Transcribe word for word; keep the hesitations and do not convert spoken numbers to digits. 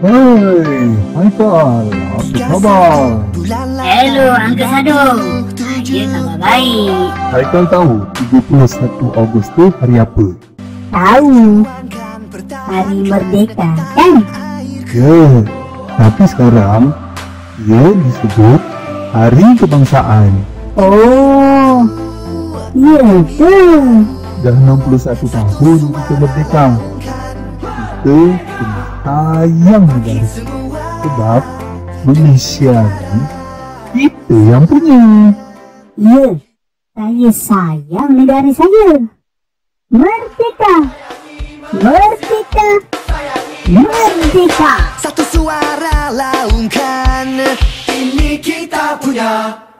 Hai, Haikal, apa khabar? Hello, Uncle Sadung. Saya tambah baik. Haikal tahu tiga puluh satu Ogos tu hari apa? Tahu. Hari Merdeka, kan? Ya, tapi sekarang ia disebut Hari Kebangsaan. Oh, ya ke? Dah enam puluh satu tahun kita merdeka. Kita kena sayang negara. Sebab Malaysia ni kita yang punya. Ya, saya sayang negara saya. Merdeka! Merdeka! Merdeka! Satu suara laungkan, ini kita punya.